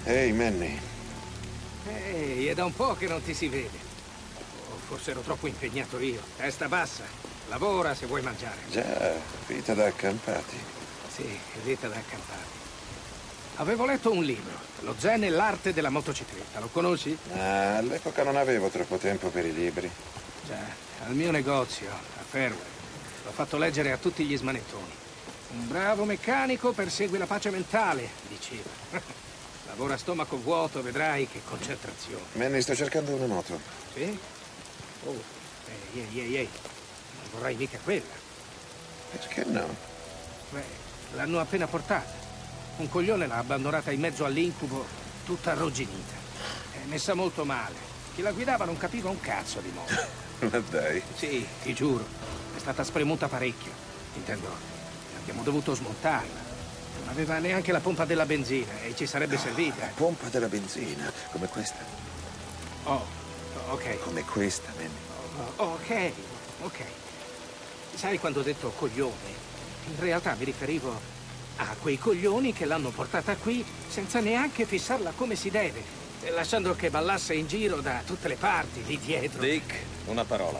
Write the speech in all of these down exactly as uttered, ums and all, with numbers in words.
Ehi, Manny. Ehi, è da un po' che non ti si vede. O forse ero troppo impegnato io. Testa bassa. Lavora se vuoi mangiare. Già, vita da accampati. Sì, vita da accampati. Avevo letto un libro, Lo Zen e l'arte della motocicletta. Lo conosci? Ah, all'epoca non avevo troppo tempo per i libri. Già, al mio negozio, a Fairway. L'ho fatto leggere a tutti gli smanettoni. Un bravo meccanico persegue la pace mentale, diceva. Lavora a stomaco vuoto, vedrai che concentrazione. Manny, sto cercando una moto. Sì? Oh, ehi, ehi, ehi, ehi. Non vorrai mica quella. Perché no? Beh, l'hanno appena portata. Un coglione l'ha abbandonata in mezzo all'incubo, tutta arrugginita. È messa molto male. Chi la guidava non capiva un cazzo di moto. Ma dai. Sì, ti giuro. È stata spremuta parecchio. Intendo, abbiamo dovuto smontarla. Non aveva neanche la pompa della benzina e ci sarebbe No, servita. La pompa della benzina, come questa. Oh, ok. Come questa, Manny. Oh, ok, ok. Sai quando ho detto coglione? In realtà mi riferivo a quei coglioni che l'hanno portata qui senza neanche fissarla come si deve, lasciando che ballasse in giro da tutte le parti, lì dietro. Dick, una parola.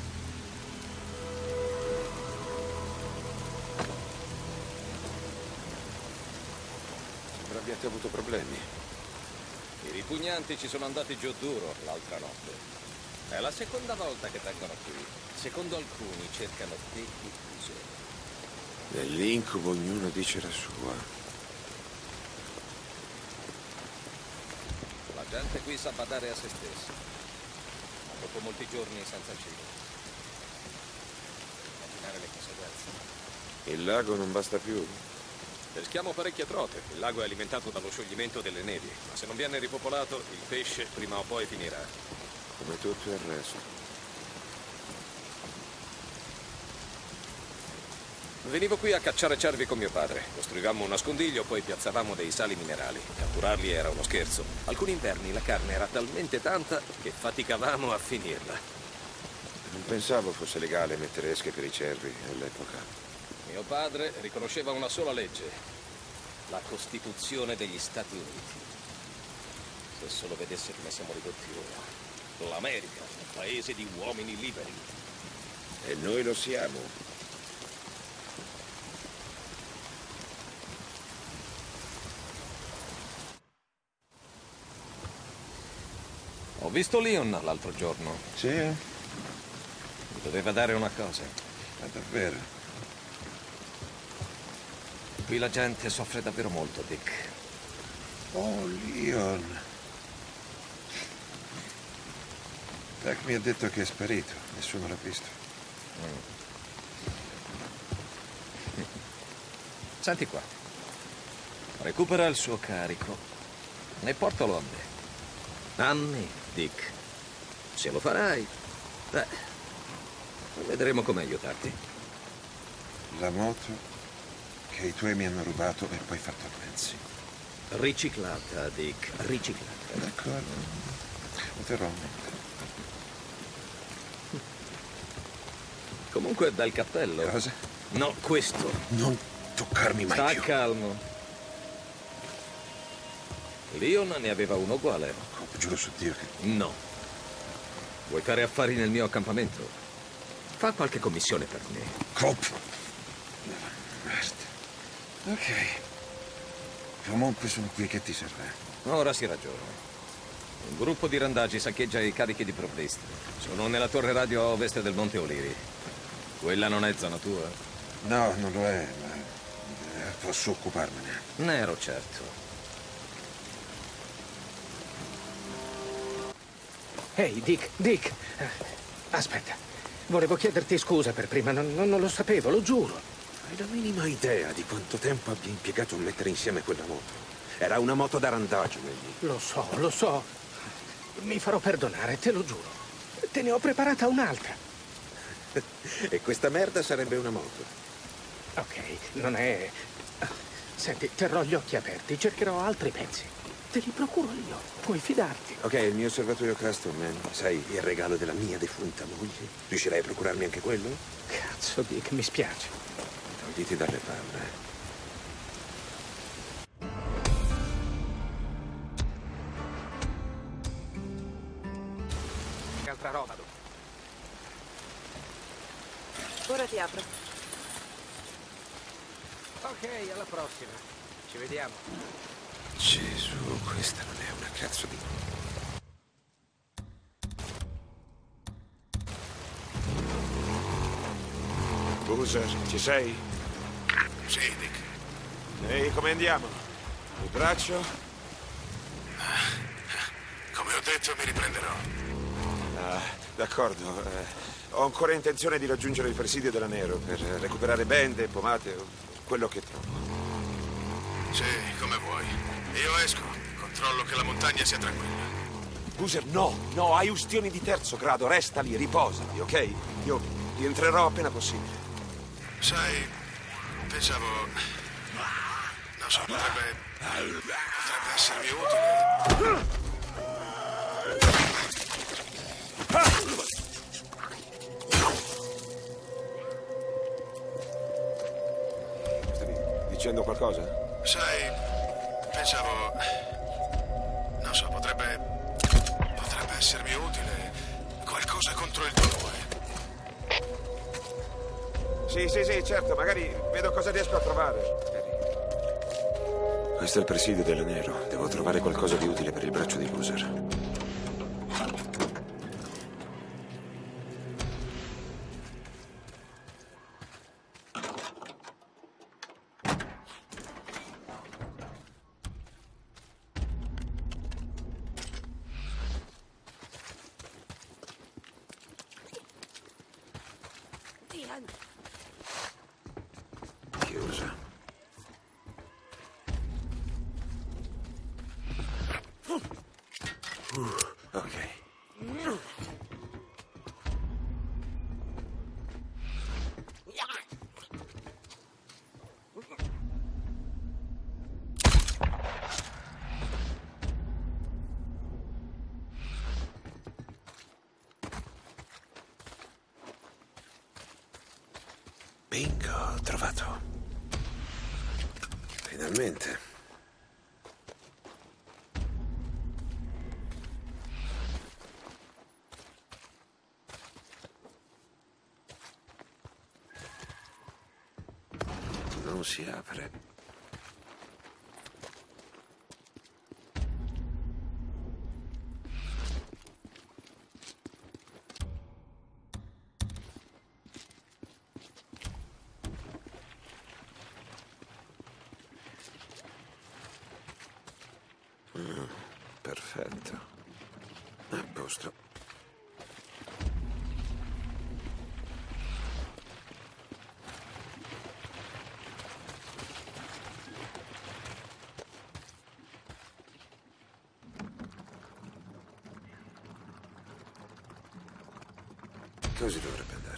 Sembra abbiate avuto problemi. I ripugnanti ci sono andati giù duro l'altra notte. È la seconda volta che vengono qui. Secondo alcuni cercano te di ucciso. Nell'incubo ognuno dice la sua. La gente qui sa badare a se stessa. Ma dopo molti giorni senza cibo. Immaginare le conseguenze. Il lago non basta più. Peschiamo parecchie trote. Il lago è alimentato dallo scioglimento delle nevi. Ma se non viene ripopolato, il pesce prima o poi finirà. Come tutto il resto. Venivo qui a cacciare cervi con mio padre. Costruivamo un nascondiglio, poi piazzavamo dei sali minerali. Catturarli era uno scherzo. Alcuni inverni la carne era talmente tanta che faticavamo a finirla. Non pensavo fosse legale mettere esche per i cervi all'epoca. Mio padre riconosceva una sola legge. La Costituzione degli Stati Uniti. Se solo vedesse come siamo ridotti ora. L'America, un paese di uomini liberi. E noi lo siamo. Ho visto Leon l'altro giorno. Sì? Mi doveva dare una cosa. Ma davvero? Qui la gente soffre davvero molto, Dick. Oh, Leon. Doc mi ha detto che è sparito. Nessuno l'ha visto. Mm. Senti qua. Recupera il suo carico e portalo a me. Anni, Dick. Se lo farai, beh, vedremo come aiutarti. La moto che i tuoi mi hanno rubato e poi fatto a pezzi. Riciclata, Dick, riciclata. D'accordo. Lo terrò a mente. Comunque, bel cappello. Cosa? No, questo. Non toccarmi mai Sta più. calmo. Leon ne aveva uno uguale. Cop, giuro su Dio che... No. Vuoi fare affari nel mio accampamento? Fa qualche commissione per me. Cop! Merda. Ok. Comunque sono qui, che ti serve? Ora si ragiona. Un gruppo di randaggi saccheggia i carichi di provvista. Sono nella torre radio a ovest del Monte Olivi. Quella non è zona tua? No, non lo è, ma eh, posso occuparmene. Ne ero certo. Ehi, Dick, Dick. Eh, Aspetta. Volevo chiederti scusa per prima, non, non- non lo sapevo, lo giuro. Hai la minima idea di quanto tempo abbia impiegato a mettere insieme quella moto? Era una moto da randaggio, Manny. Lo so, lo so. Mi farò perdonare, te lo giuro. Te ne ho preparata un'altra. E questa merda sarebbe una moto. Ok, non è... Senti, terrò gli occhi aperti, cercherò altri pezzi. Te li procuro io, puoi fidarti. Ok, il mio osservatorio custom, man. Sai, il regalo della mia defunta moglie. Riuscirai a procurarmi anche quello? Cazzo, Dick, mi spiace. Togliti dalle palle. altra roba dopo. Ora ti apro. Ok, alla prossima. Ci vediamo. Gesù, questa non è una cazzo di... Boozer, ci sei? Sì, Dick. Ehi, come andiamo? Il braccio? Come ho detto, mi riprenderò. Ah, d'accordo. Eh, ho ancora intenzione di raggiungere il presidio della Nero per recuperare bende, pomate o quello che trovo. Sì, come vuoi. Io esco. Controllo che la montagna sia tranquilla. Boozer, no, no, hai ustioni di terzo grado. Resta lì, riposati, ok? Io rientrerò appena possibile. Sai, pensavo... Non so, potrebbe... Potrebbe essermi utile... Stavi dicendo qualcosa? Sai, pensavo... Non so, potrebbe... Potrebbe essermi utile... Qualcosa contro il dolore. Sì, sì, sì, certo, magari vedo cosa riesco a trovare. Questo è il presidio della Nero. Devo trovare qualcosa di utile per il braccio di Boozer. Chiusa. Uh, ok. Bingo, ho trovato. Finalmente. Non si apre. Mm, perfetto. A posto. Così dovrebbe andare.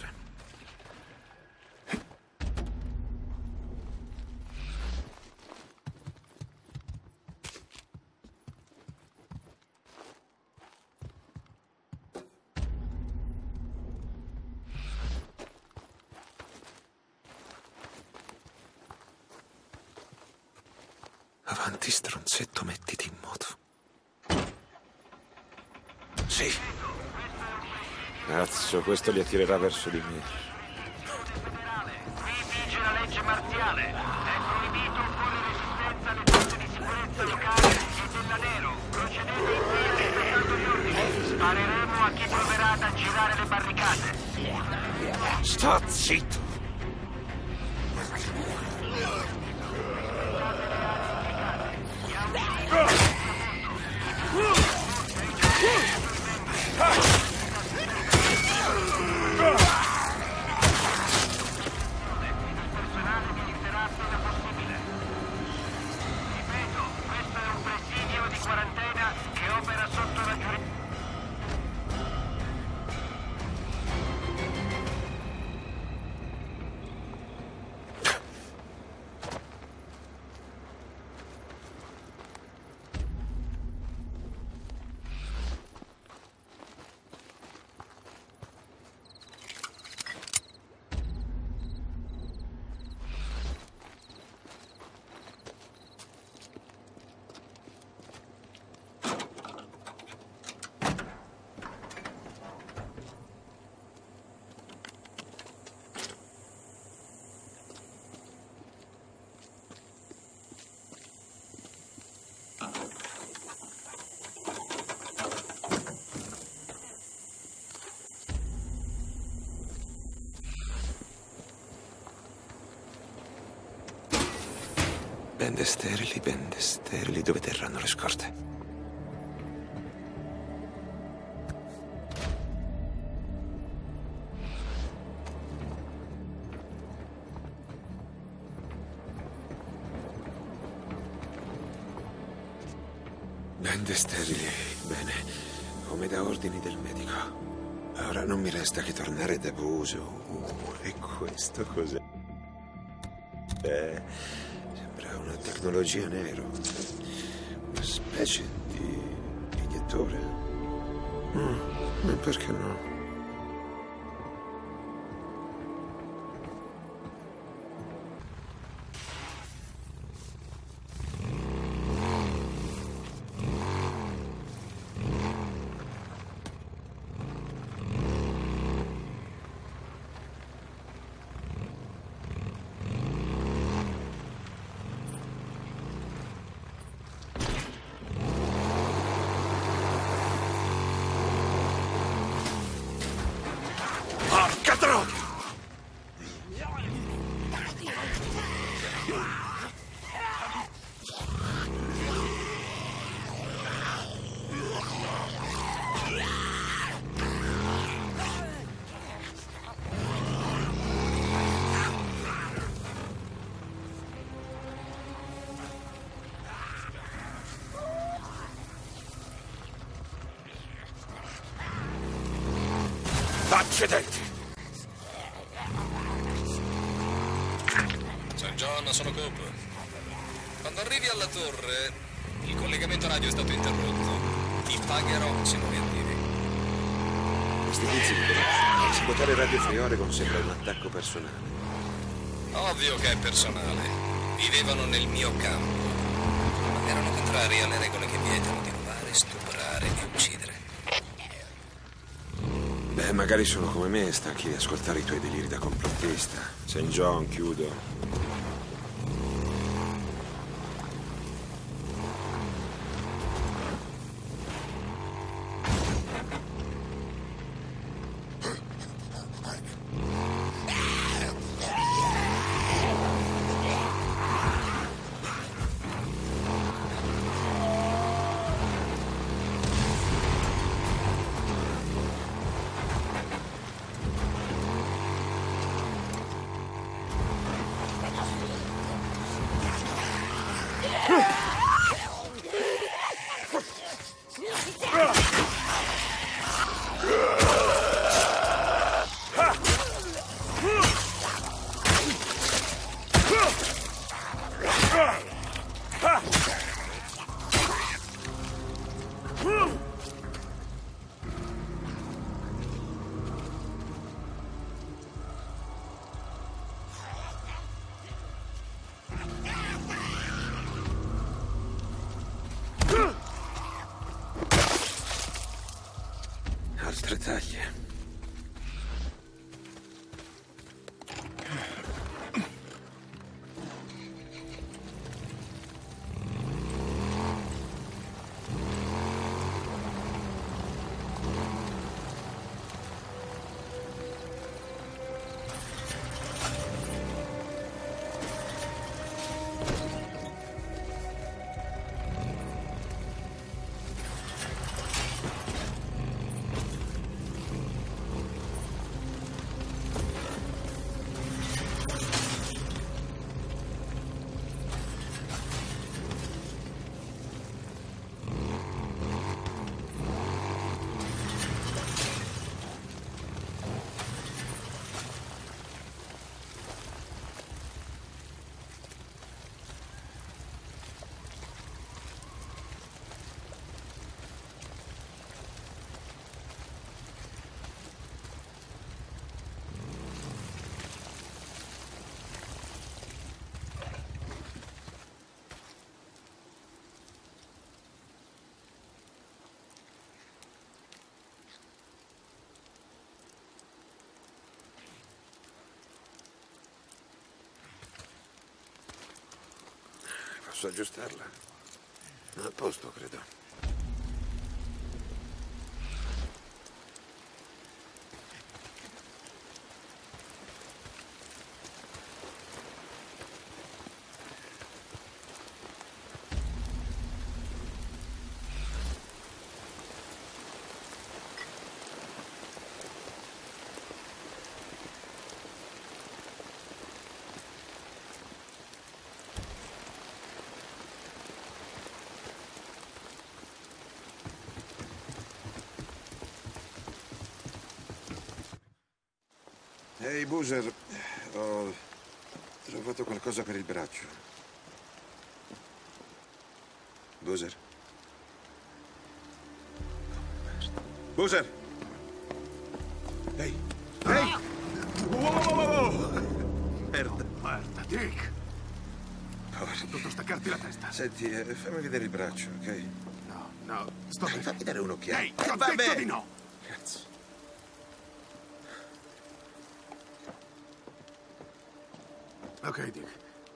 Avanti, stronzetto, mettiti in moto. Sì. Cazzo, questo li attirerà verso di me. Qui vige la legge marziale. È proibito opporre resistenza alle forze di sicurezza locali e della Nero. Procedete in piedi rispettando gli ordini. Spareremo a chi proverà ad aggirare le barricate. Sta zitto. Bende sterili, bende sterili, dove terranno le scorte? Bende sterili, bene, come da ordini del medico. Ora non mi resta che tornare da Buso. Uh, e questo cos'è? Eh, sembra una tecnologia nero. Una specie di iniettore. Mm, ma perché no? Accidenti! San John, sono Cobb. Quando arrivi alla torre, il collegamento radio è stato interrotto. Ti pagherò se non riattivi. Questi tizi di conoscono. Sabotare Radio Free Oregon sembra un attacco personale. Ovvio che è personale. Vivevano nel mio campo. Ma erano contrari alle regole che vietano di rubare, stuprare e uccidere. Beh, magari sono come me, stanchi di ascoltare i tuoi deliri da complottista. Saint John, chiudo. Altre taglie. Posso aggiustarla? A posto, credo. Ehi, Boozer, ho trovato qualcosa per il braccio. Boozer? Boozer! Ehi! Ehi! Wow, wow, wow, wow. Merda. Merda, Dick! Porca. Ho dovuto staccarti la testa. Senti, eh, fammi vedere il braccio, ok? No, no, sto Dai, bene. fammi dare un'occhiata. Ehi, ti ho Vabbè. detto di no! Cazzo. Ok, Dick.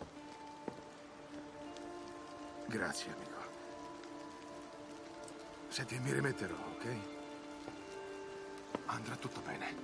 Grazie, amico. Senti, mi rimetterò, ok? Andrà tutto bene.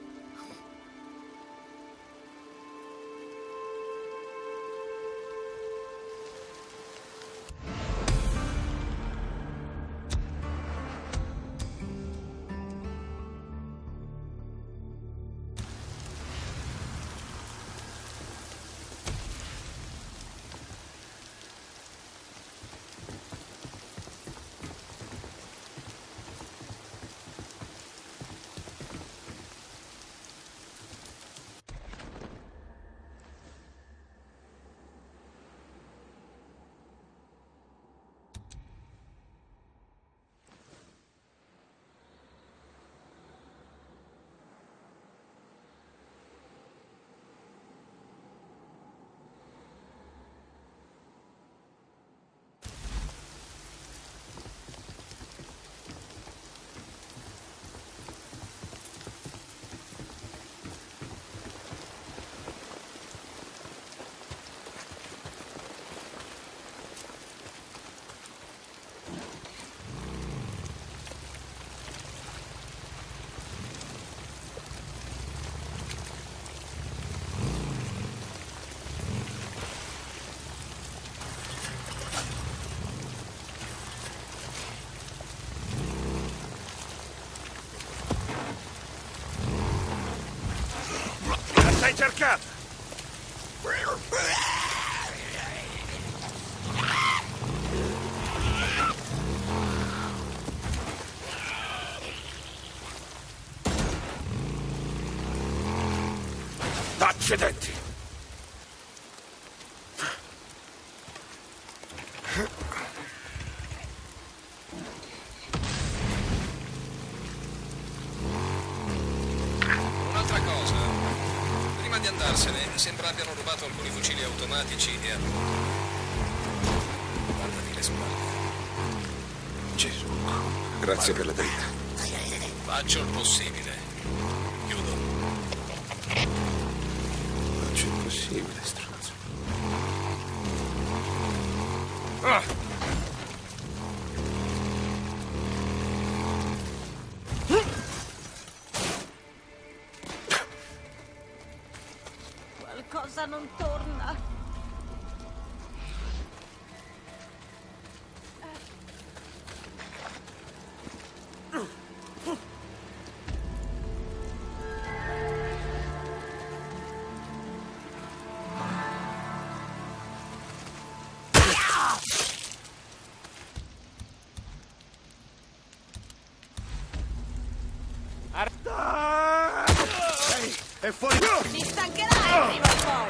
Sei cercata! Accidenti! Un'altra cosa. Prima di andarsene, sembra abbiano rubato alcuni fucili automatici e armi. Guardati le spalle. Gesù, grazie per la dritta. Faccio il possibile. Chiudo. Faccio il possibile, stronzo. Ah! Qualcosa non torna. Ehi, è fuori! Ti stancherai prima o poi.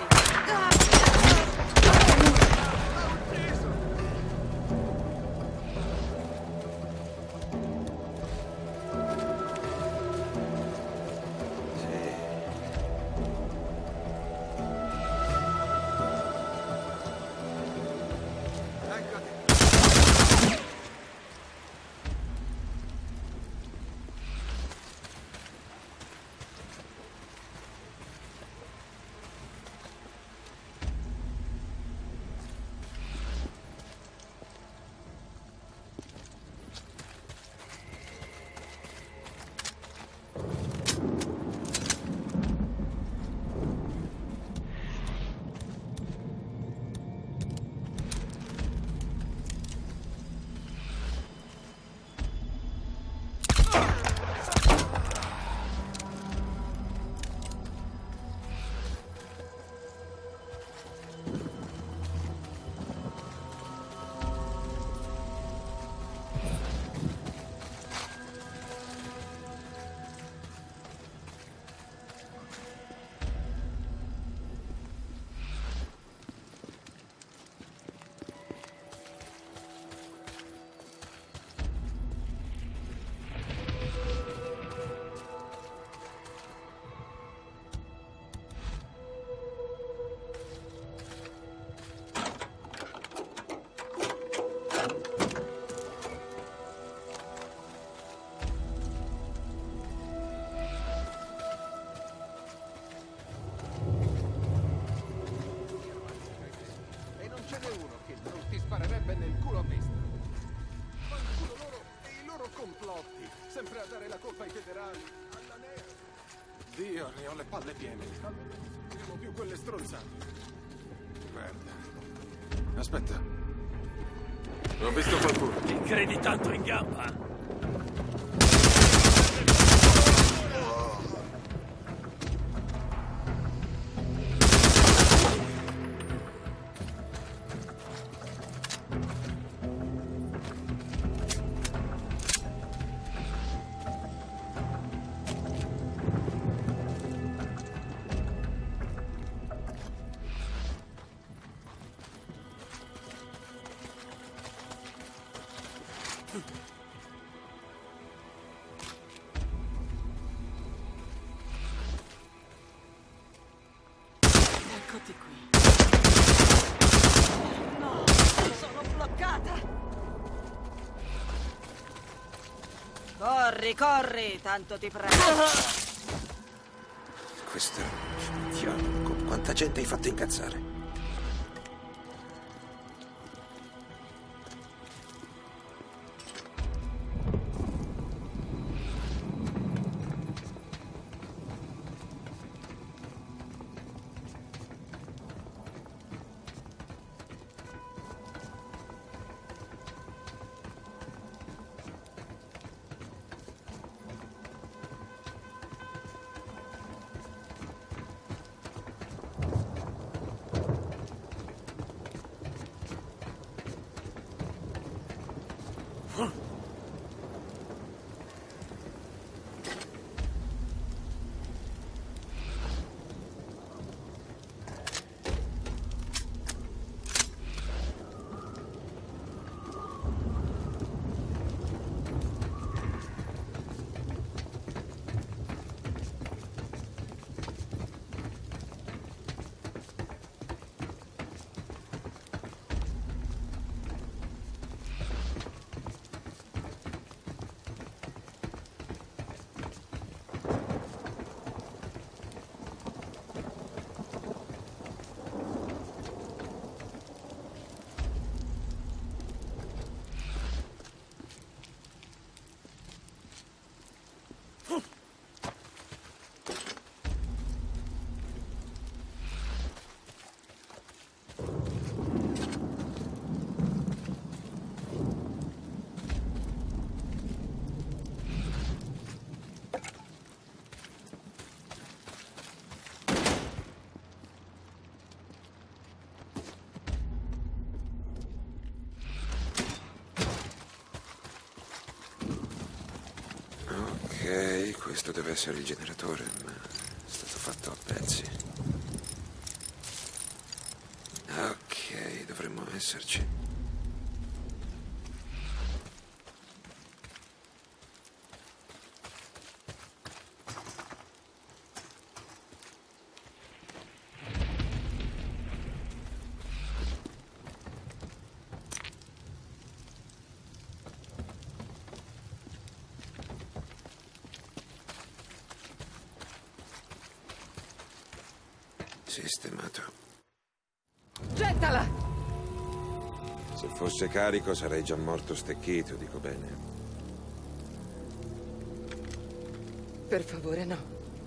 uno che non ti sparerebbe nel culo a testa. Fanculo loro e i loro complotti, sempre a dare la colpa ai federali, alla nera. Dio, ne ho le palle piene. Allora, non tiriamo più quelle stronzate. Merda. Aspetta. Ho visto qualcuno. Ti credi tanto in gamba? Eccoti qui. No, sono bloccata. Corri, corri, tanto ti prego. Questo... Diavolo, quanta gente hai fatto incazzare? Ok, questo deve essere il generatore, ma è stato fatto a pezzi. Ok, dovremmo esserci. Sistemato. Gettala! Se fosse carico sarei già morto stecchito, dico bene. Per favore, no.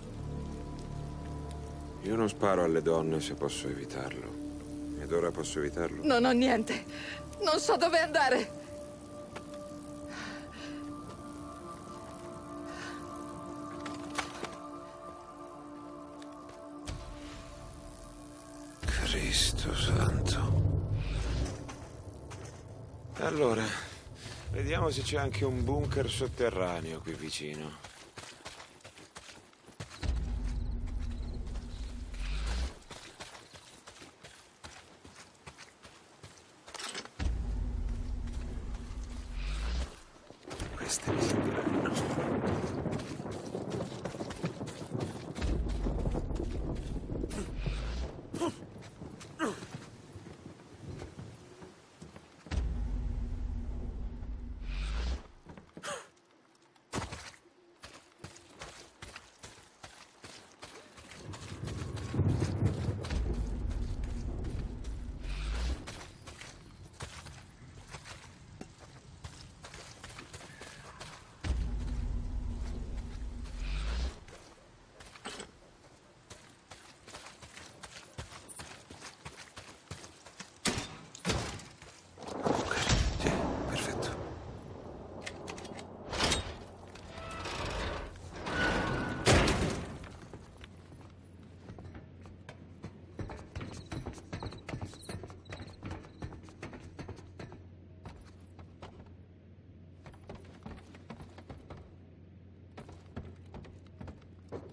Io non sparo alle donne se posso evitarlo. Ed ora posso evitarlo? Non ho niente. Non so dove andare. Cristo santo. Allora, vediamo se c'è anche un bunker sotterraneo qui vicino. Queste mi serviranno.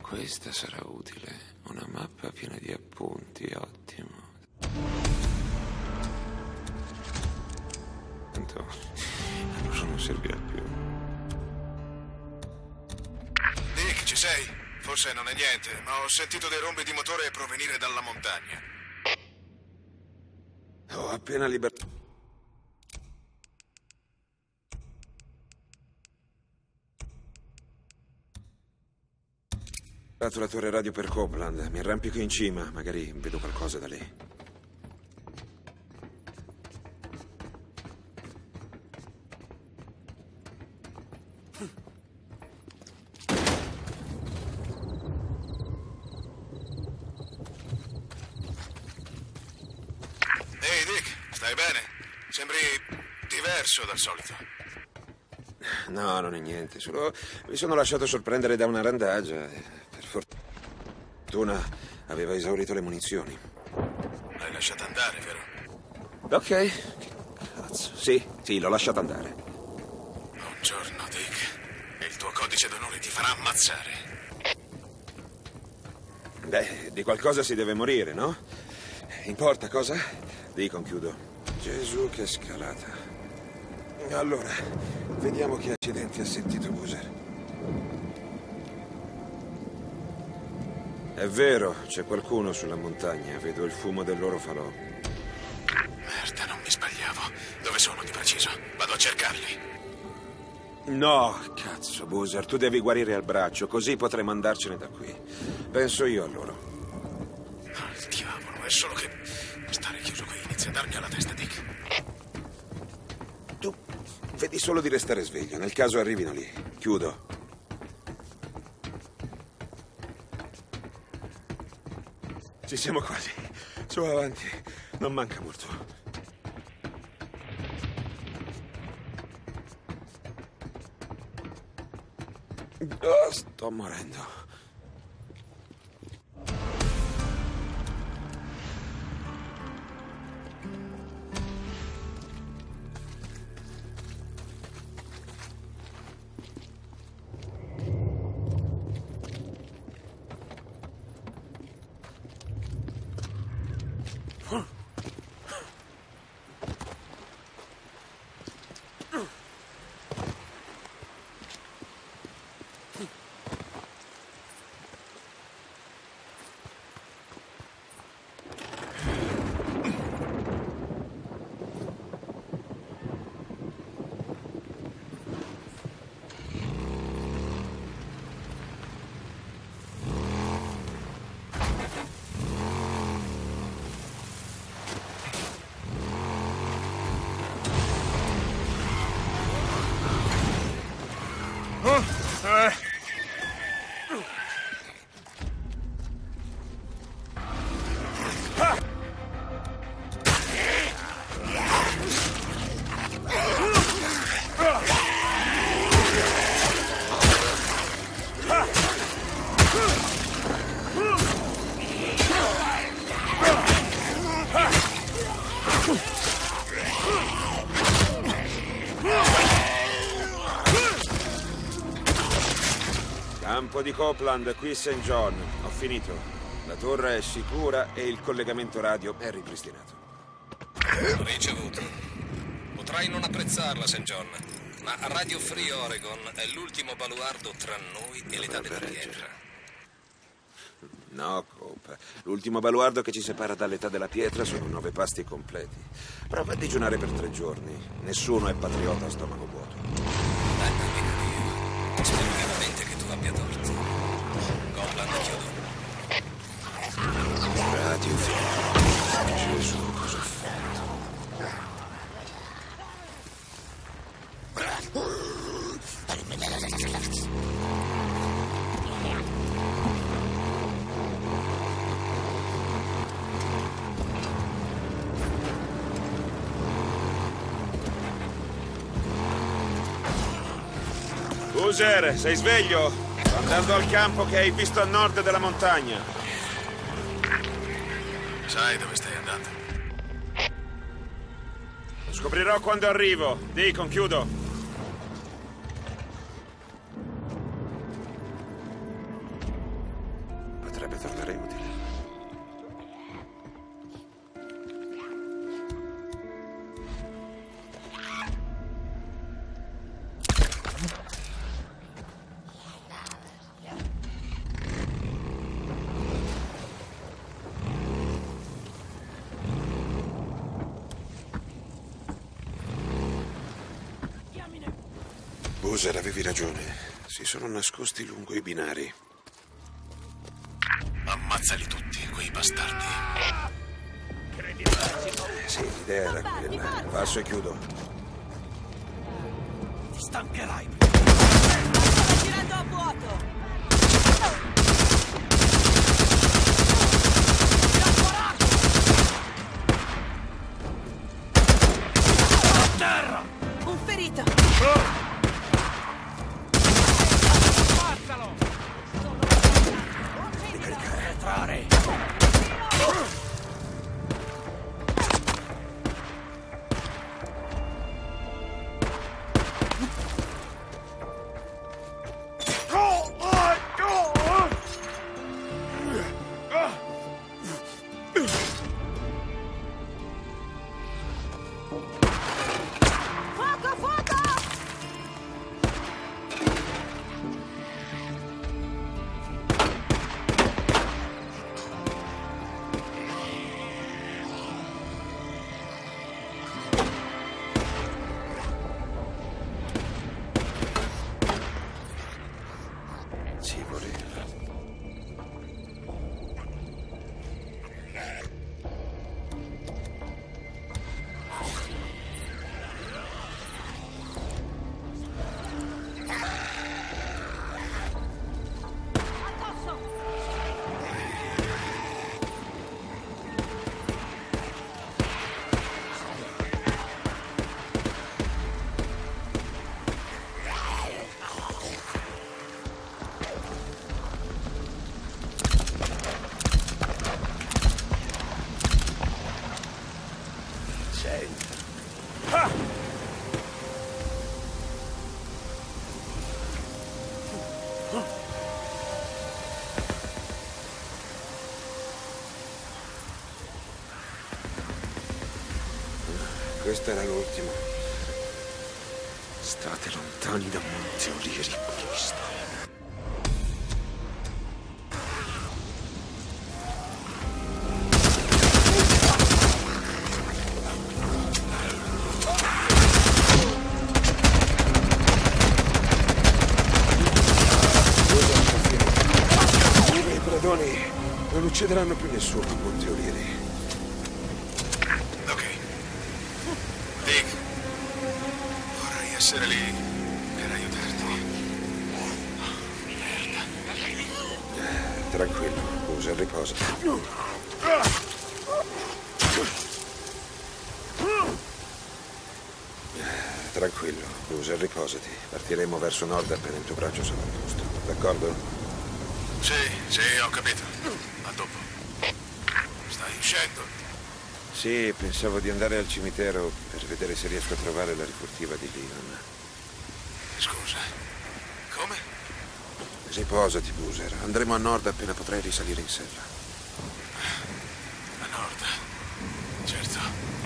Questa sarà utile. Una mappa piena di appunti, ottimo. Tanto allora non servirà più. Dick, ci sei? Forse non è niente, ma ho sentito dei rombi di motore provenire dalla montagna. Ho appena liberato la torre radio per Copeland. Mi arrampico in cima, magari vedo qualcosa da lì. Ehi Dick, stai bene? Sembri diverso dal solito. No, non è niente, solo mi sono lasciato sorprendere da una randagia. Per fortuna aveva esaurito le munizioni. L'hai lasciata andare, vero? Ok, che cazzo. Sì, sì, l'ho lasciata andare. Buongiorno, Dick. Il tuo codice d'onore ti farà ammazzare. Beh, di qualcosa si deve morire, no? Importa cosa? Di conchiudo. Gesù, che scalata. Allora, vediamo che accidenti ha sentito Boozer. È vero, c'è qualcuno sulla montagna. Vedo il fumo del loro falò. Merda, non mi sbagliavo. Dove sono di preciso? Vado a cercarli. No, cazzo, Boozer, tu devi guarire al braccio, così potremo andarcene da qui. Penso io a loro. No, il diavolo, è solo che stare chiuso qui inizia a darmi alla testa, Dick. Tu vedi solo di restare sveglio, nel caso arrivino lì. Chiudo. Ci siamo quasi. Su, avanti. Non manca molto. Oh, sto morendo. Campo di Copeland, qui Saint John. Ho finito. La torre è sicura e il collegamento radio è ripristinato. Ricevuto. Potrai non apprezzarla, Saint John, ma Radio Free Oregon è l'ultimo baluardo tra noi e l'età della pietra. No, Cope. L'ultimo baluardo che ci separa dall'età della pietra sono nove pasti completi. Prova a digiunare per tre giorni. Nessuno è patriota a stomaco vuoto. Dio. Spero veramente che tu abbia torto. Copeland, chiudo. Radio Free. Gesù, cosa ho fatto? Boozer, sei sveglio? Sto andando al campo che hai visto a nord della montagna. Sai dove stai andando? Lo scoprirò quando arrivo. Deacon, chiudo. Boozer, avevi ragione. Si sono nascosti lungo i binari. Ammazzali tutti, quei bastardi. Eh, sì, l'idea era quella. Passo e chiudo. Ti stancherai. Sto girando a vuoto. Terra! Un ferito. Ammazzalo! Ricaricare. Fuoco, fuoco! Ci voleva. Questo era l'ultimo. State lontani da Monte Olieri, Cristo. I predoni non uccideranno più nessuno a Monte Olieri. Essere lì per aiutarti. Merda. Tranquillo, usa il riposo. Tranquillo, usa il riposati. Partiremo verso nord appena il tuo braccio sarà a posto. D'accordo? Sì, sì, ho capito. A dopo. Stai uscendo? Sì, pensavo di andare al cimitero per vedere se riesco a trovare la rifurtiva di Leon. Scusa, come? Riposati, Boozer. Andremo a nord appena potrai risalire in sella. A nord? Certo.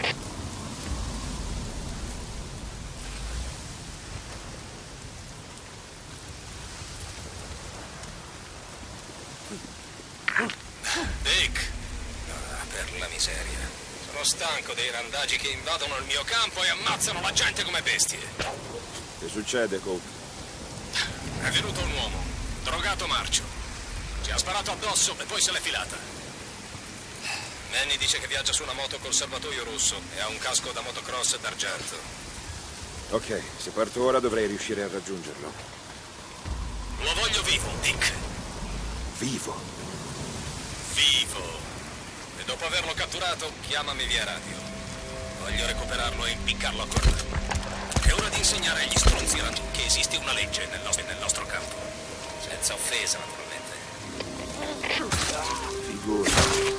Dick! Ah, per la miseria. Sono stanco dei randagi che invadono il mio campo e ammazzano la gente come bestie. Che succede, Coke? È venuto un uomo, drogato marcio. Ci ha sparato addosso e poi se l'è filata. Manny dice che viaggia su una moto col serbatoio rosso e ha un casco da motocross d'argento. Ok, se parto ora dovrei riuscire a raggiungerlo. Lo voglio vivo, Dick. Vivo? Vivo. E dopo averlo catturato, chiamami via radio. Voglio recuperarlo e impiccarlo a corda. È ora di insegnare agli stronzi raggi che esiste una legge nel nostro, nel nostro campo. Senza offesa, naturalmente. Figurati.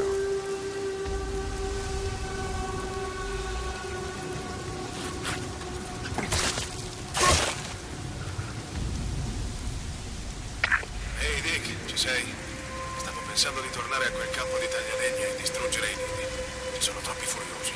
Ehi, Dick, ci sei? Stavo pensando di tornare a quel campo di taglialegna e distruggere i nidi. Ci sono troppi furiosi.